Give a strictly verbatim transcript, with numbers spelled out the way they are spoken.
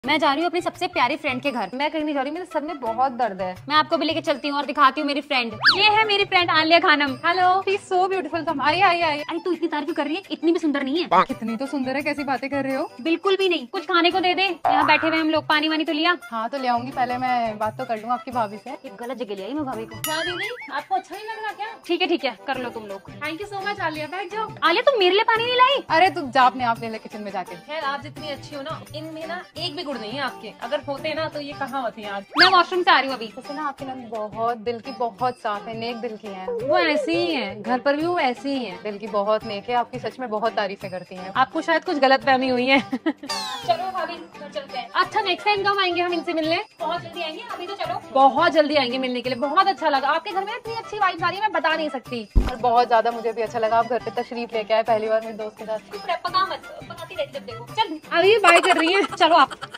मैं जा रही हूँ अपनी सबसे प्यारी फ्रेंड के घर। मैं कहीं नहीं जा रही, मेरे सर में बहुत दर्द है। मैं आपको भी लेके चलती हूँ और दिखाती हूँ मेरी फ्रेंड। ये है मेरी friend Aliya Khanam. Hello, she is so beautiful. तुम आई आई आई अरे तू इतनी तारीफ क्यों कर रही है? इतनी भी सुंदर नहीं है। कितनी तो सुंदर है, कैसी बातें कर रहे हो? बिल्कुल भी नहीं। कुछ खाने को दे दे। यहाँ बैठे हुए हम लोग, पानी वानी तो लिया। हाँ तो ले आऊंगी, पहले मैं बात तो कर लूँ आपकी भाभी से। एक गलत जगह ले आई मैं भाभी को। क्या दीदी, आपको अच्छा नहीं लग रहा क्या? ठीक है ठीक है, कर लो तुम लोग। Thank you so much Aliya, बैठ जाओ। आलिया तुम मेरे लिए पानी नहीं लाई? अरे तुम जा अपने आप ले ले किचन में जाके। खैर आप जितनी अच्छी हो ना, इनमें ना एक भी गुण नहीं है आपके। अगर होते ना तो ये कहाँ होती हैं आज। मैं वॉशरूम से आ रही हूँ अभी। वैसे ना आपकी नंद बहुत दिल की बहुत साफ है, नेक दिल की है। वो ऐसी ही है, घर पर भी वो ऐसी ही है। दिल की बहुत नेक है, आपकी सच में बहुत तारीफें करती हैं। आपको शायद कुछ गलत फहमी हुई है। चलो भाभी घर चलते हैं। अच्छा नेक्स्ट टाइम कब आएंगे हम इनसे मिलने? बहुत जल्दी आएंगे, अभी तो चलो। बहुत जल्दी आएंगे मिलने के लिए। बहुत अच्छा लगा आपके घर में, इतनी अच्छी वाइब्स आ रही है, मैं बता नहीं सकती। और बहुत ज्यादा मुझे भी अच्छा लगा, आप घर पे तशरीफ लेके आए पहली बार मेरे दोस्त के साथ। पका मत, पकाती रहती जब देखो। चल अभी बाय कर रही है। चलो आप।